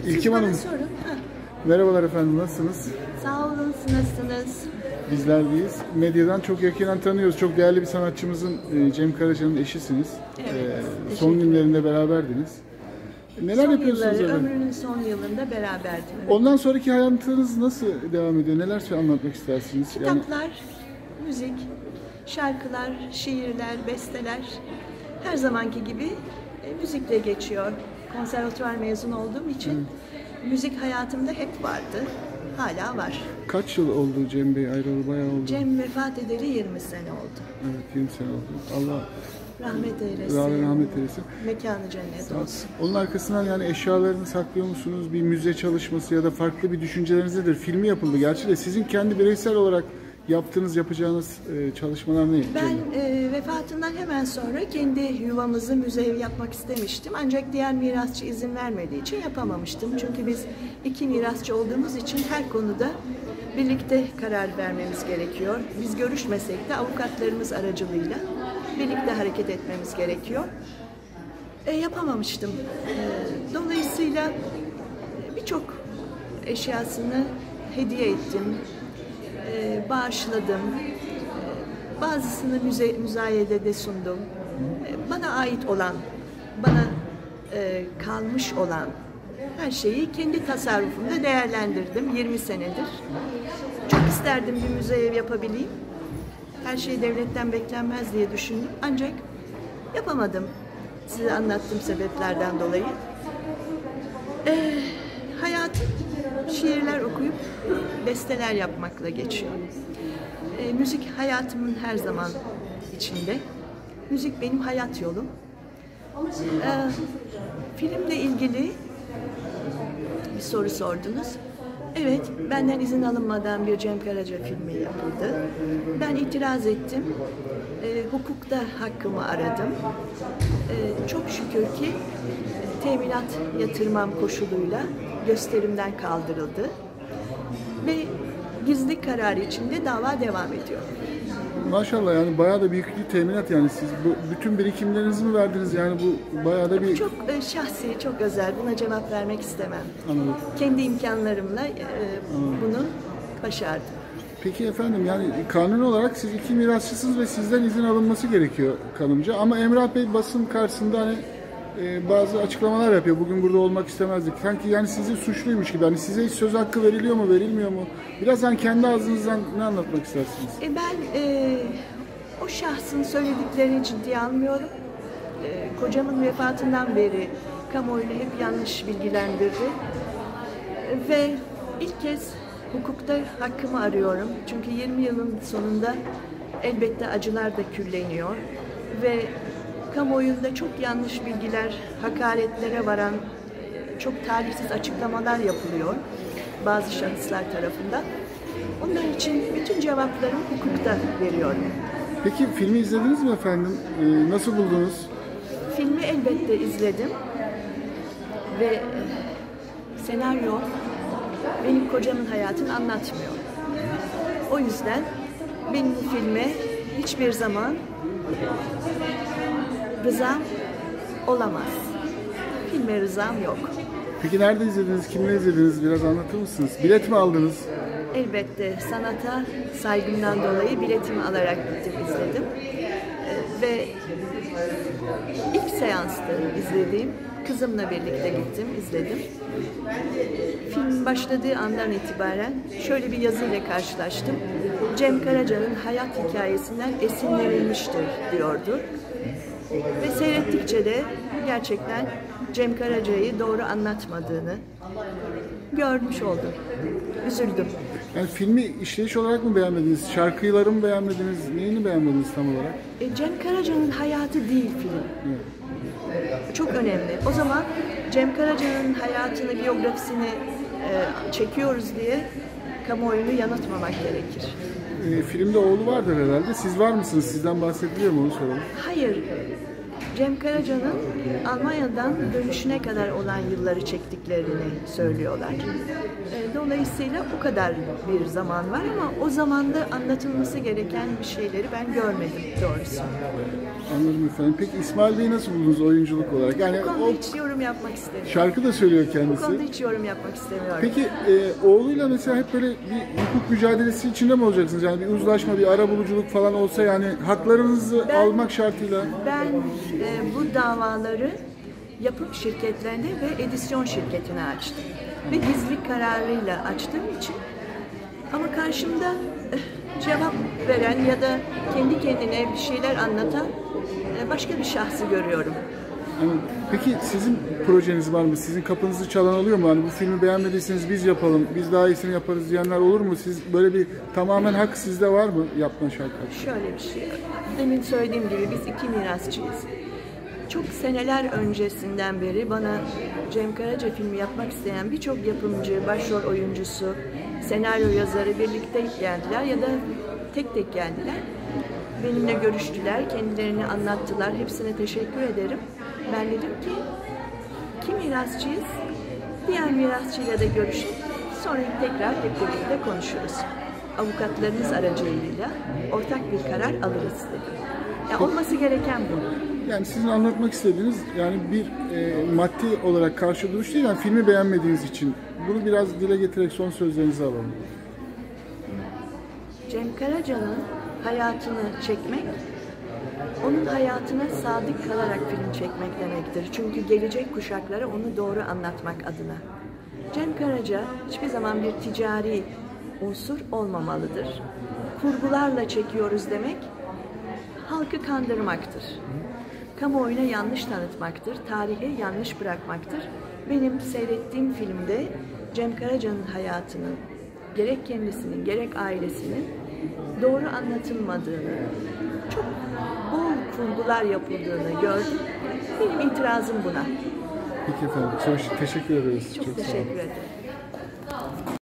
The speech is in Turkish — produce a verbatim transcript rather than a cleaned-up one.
İlkim Hanım. Sorun. Ha. Merhabalar efendim, nasılsınız? Sağ olun, nasılsınız? Bizler deyiz. Medyadan çok yakinen tanıyoruz. Çok değerli bir sanatçımızın, Cem Karaca'nın eşisiniz. Evet. Ee, son günlerinde beraberdiniz. Neler son yapıyorsunuz? Yılları, efendim? ömrünün son yılında beraberdim. Evet. Ondan sonraki hayatınız nasıl devam ediyor? Neler anlatmak istersiniz? Kitaplar, yani... müzik, şarkılar, şiirler, besteler her zamanki gibi e, müzikle geçiyor. Konservatuvar mezunu olduğum için hmm. müzik hayatımda hep vardı. Hala var. Kaç yıl oldu Cem Bey ayrılalı? Bayağı oldu. Cem vefat edeli yirmi sene oldu. Evet, yirmi sene oldu. Allah rahmet eylesin. Rahmet eylesin. Mekanı cennet olsun. Onun arkasından yani eşyalarını saklıyor musunuz? Bir müze çalışması ya da farklı bir düşünceleriniz nedir? Filmi yapıldı gerçi de sizin kendi bireysel olarak yaptığınız, yapacağınız çalışmalar ne? Ben e, vefatından hemen sonra kendi yuvamızı müze yapmak istemiştim. Ancak diğer mirasçı izin vermediği için yapamamıştım. Çünkü biz iki mirasçı olduğumuz için her konuda birlikte karar vermemiz gerekiyor. Biz görüşmesek de avukatlarımız aracılığıyla birlikte hareket etmemiz gerekiyor. E, yapamamıştım. E, dolayısıyla birçok eşyasını hediye ettim. Ee, bağışladım. Ee, bazısını müze, müzayedede sundum. Ee, bana ait olan, bana e, kalmış olan her şeyi kendi tasarrufumda değerlendirdim yirmi senedir. Çok isterdim bir müze ev yapabileyim. Her şey devletten beklenmez diye düşündüm. Ancak yapamadım. Size anlattığım sebeplerden dolayı. Ee, hayatım şiirler okuyup besteler yapmakla geçiyor. E, müzik hayatımın her zaman içinde. Müzik benim hayat yolum. E, filmle ilgili bir soru sordunuz. Evet, benden izin alınmadan bir Cem Karaca filmi yapıldı. Ben itiraz ettim. E, hukukta hakkımı aradım. E, çok şükür ki teminat yatırmam koşuluyla gösterimden kaldırıldı ve gizli karar içinde dava devam ediyor. Maşallah, yani bayağı da büyük bir teminat, yani siz bu, bütün birikimlerinizi mi verdiniz, yani bu bayağı da bir... Çok e, şahsi, çok özel, buna cevap vermek istemem. Anladım. Kendi imkanlarımla e, bunu başardım. Peki efendim, yani kanun olarak siz iki mirasçısınız ve sizden izin alınması gerekiyor kanımca, ama Emrah Bey basın karşısında hani Ee, bazı açıklamalar yapıyor. Bugün burada olmak istemezdik. Sanki yani sizi suçluymuş gibi. Hani size hiç söz hakkı veriliyor mu, verilmiyor mu? Biraz hani kendi ağzınızdan ne anlatmak istersiniz? E ben e, o şahsın söylediklerini ciddiye almıyorum. E, kocamın vefatından beri kamuoyunu hep yanlış bilgilendirdi. E, ve ilk kez hukukta hakkımı arıyorum. Çünkü yirmi yılın sonunda elbette acılar da külleniyor. Ve kamuoyunda çok yanlış bilgiler, hakaretlere varan çok talihsiz açıklamalar yapılıyor bazı şahıslar tarafından. Onun için bütün cevaplarımı hukukta veriyorum. Peki filmi izlediniz mi efendim? Ee, nasıl buldunuz? Filmi elbette izledim ve senaryo benim kocamın hayatını anlatmıyor. O yüzden benim bu filme hiçbir zaman rızam olamaz. Filme rızam yok. Peki nerede izlediniz? Kimle izlediniz? Biraz anlatır mısınız? Bilet mi aldınız? Elbette sanata saygımdan dolayı biletimi alarak gittim, izledim. Ee, ve ilk seansta izlediğim, kızımla birlikte gittim, izledim. Film başladığı andan itibaren şöyle bir yazıyla karşılaştım. Cem Karaca'nın hayat hikayesinden esinlenilmiştir diyordu. Ve seyrettikçe de gerçekten Cem Karaca'yı doğru anlatmadığını görmüş oldum. Üzüldüm. Yani filmi işleyiş olarak mı beğenmediniz? Şarkıları mı beğenmediniz? Neyini beğenmediniz tam olarak? E, Cem Karaca'nın hayatı değil film. Evet. Çok önemli. O zaman Cem Karaca'nın hayatını, biyografisini e, çekiyoruz diye kamuoyunu yanıltmamak gerekir. E, filmde oğlu vardır herhalde. Siz var mısınız? Sizden bahsediliyor mu? Onu soralım. Hayır. Cem Karaca'nın Almanya'dan dönüşüne kadar olan yılları çektiklerini söylüyorlar. E, Dolayısıyla o kadar bir zaman var ama o zamanda anlatılması gereken bir şeyleri ben görmedim doğrusu. Anladım efendim. Peki İsmail Bey'i nasıl buldunuz oyunculuk olarak? Yani Bu konuda o hiç yorum yapmak istemiyorum. şarkı da söylüyor Bu kendisi. konuda hiç yorum yapmak istemiyorum. Peki e, oğluyla mesela hep böyle bir hukuk mücadelesi içinde mi olacaksınız? Yani bir uzlaşma, bir arabuluculuk falan olsa yani haklarınızı Ben- almak şartıyla. Ben e, bu davaları yapım şirketlerine ve edisyon şirketine açtım. Ve gizlilik kararıyla açtığım için ama karşımda eh, cevap veren ya da kendi kendine bir şeyler anlatan eh, başka bir şahsı görüyorum. Yani peki sizin projeniz var mı? Sizin kapınızı çalan oluyor mu? Hani bu filmi beğenmediyseniz biz yapalım, biz daha iyisini yaparız diyenler olur mu? Siz böyle bir tamamen hak sizde var mı yapma şartı? Şöyle bir şey. Demin söylediğim gibi biz iki mirasçıyız. Çok seneler öncesinden beri bana Cem Karaca filmi yapmak isteyen birçok yapımcı, başrol oyuncusu, senaryo yazarı birlikte geldiler ya da tek tek geldiler. Benimle görüştüler, kendilerini anlattılar. Hepsine teşekkür ederim. Ben dedim ki, iki mirasçıyız, diğer mirasçıyla da görüşüp sonra tekrar hep birlikte konuşuruz. Avukatlarınız aracılığıyla ortak bir karar alırız dedim. Ya olması gereken bu. Yani sizin anlatmak istediğiniz yani bir e, maddi olarak karşı duruş değil, yani filmi beğenmediğiniz için. Bunu biraz dile getirerek son sözlerinizi alalım. Cem Karaca'nın hayatını çekmek, onun hayatına sadık kalarak film çekmek demektir. Çünkü gelecek kuşaklara onu doğru anlatmak adına. Cem Karaca hiçbir zaman bir ticari unsur olmamalıdır. Kurgularla çekiyoruz demek, halkı kandırmaktır. Kamuoyuna yanlış tanıtmaktır, tarihe yanlış bırakmaktır. Benim seyrettiğim filmde Cem Karaca'nın hayatının, gerek kendisinin, gerek ailesinin doğru anlatılmadığını, çok bol kurgular yapıldığını gördüm. Benim itirazım buna. Peki efendim, çok teşekkür ederiz. Çok, Çok sağ olun. teşekkür ederim.